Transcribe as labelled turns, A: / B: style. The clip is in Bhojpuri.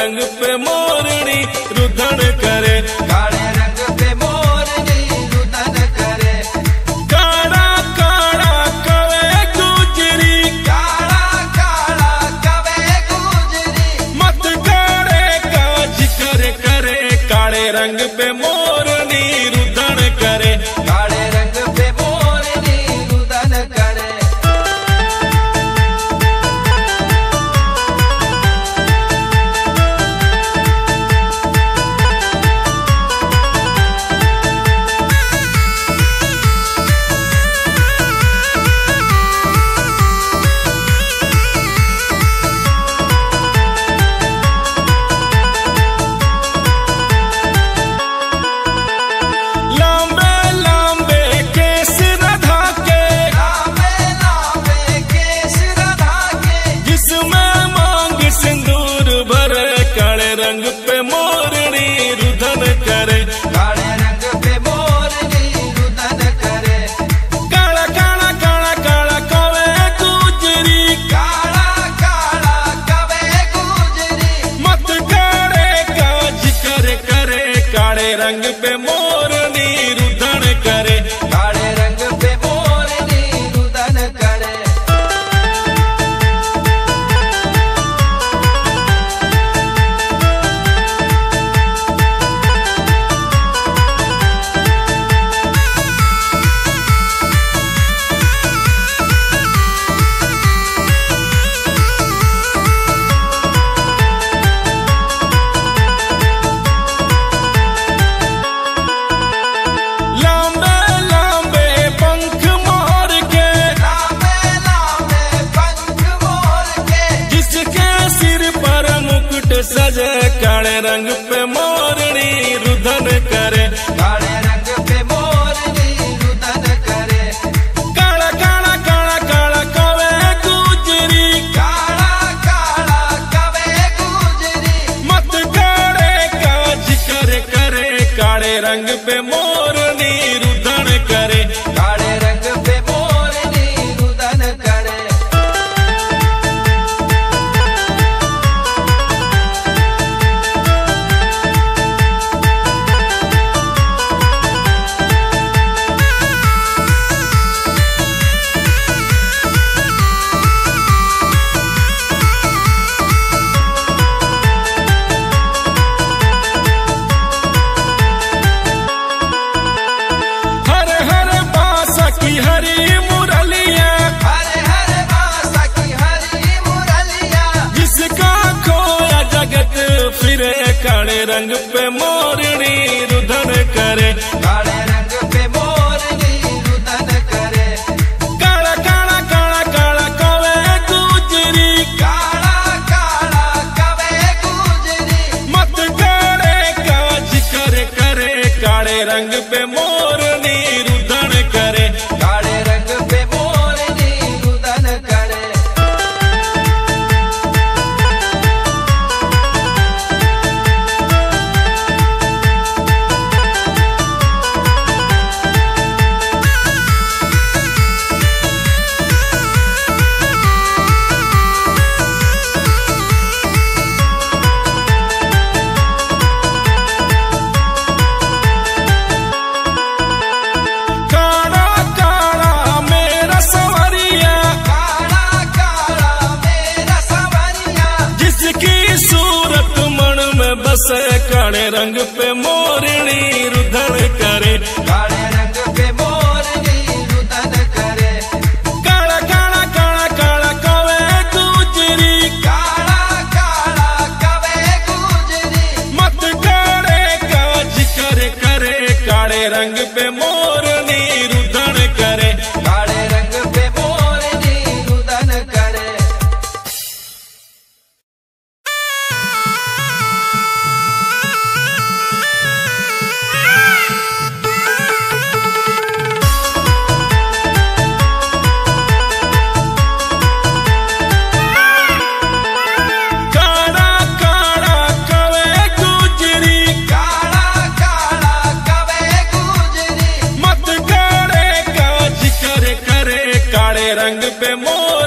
A: रंग पे मोरनी रुदन करे,
B: काले रंग पे मोरनी रुदन करे।
A: काला काला कवे गुजरी,
B: काला काला कवे गुजरी,
A: मत करे का जिक्र करे, काले रंग पे मोरनी रुदन करे,
B: काले रंग पे मोरनी रुदन करे।
A: लंबे लंबे केस राधा के,
B: लांबे लांबे केस राधा के,
A: जिसमें मांग सिंदूर भरे, काले रंग पे मोरनी रुदन करे,
B: काले रंग पे मोरनी रुदन करे।
A: काला काला काला काला कवे गुजरी,
B: काला काला कवे गुजरी,
A: मत करे का जिक्र करे, काले रंग पे मोरनी रुदन करे,
B: काले रंग पे मोरनी रुदन करे।
A: लंबे लंबे पंख मोर के,
B: लांबे लांबे पंख मोर के,
A: जिसके सिर पर मुकुट सजे, काले रंग पे मोरनी रुदन करे,
B: काले रंग पे मोरनी रुदन करे।
A: काला काला काला काला कवे गुजरी,
B: काला काला कवे गुजरी,
A: मत करे का जिक्र करे, काले रंग पे मोरनी रुदन करे,
B: काले रंग पे मोरनी रुदन करे।
A: हर हर बासा की हरी मुरलिया,
B: हरे हरे बासा की हरी मुरलिया,
A: जिसका खोया जगत फिरे, काले रंग पे मोरनी रुदन करे,
B: काले रंग पे मोरनी रुदन करे।
A: काला काला काला काला कवे गुजरी,
B: काला काला कवे गुजरी,
A: मत करे का जिक्र करे, काले रंग पे मोरनी रुदन करे,
B: काले रंग पे मोरनी रुदन करे।
A: काला काला मेरा सवरिया,
B: काला काला मेरा सवरिया,
A: जिसकी सूरत मन में बसे, काले रंग पे मोरनी रुदन करे,
B: काले रंग पे मोरनी रुदन करे।
A: काला काला काला काला कवे गुजरी,
B: काला काला कवे गुजरी,
A: मत करे का जिक्र करे, काले रंग पे मोरनी रुदन करे,
B: काले रंग पे मोरनी रुदन करे।
A: काला काला कवे गुजरी,
B: काला काला कवे गुजरी,
A: मत करे का जिक्र करे, काले रंग पे मोर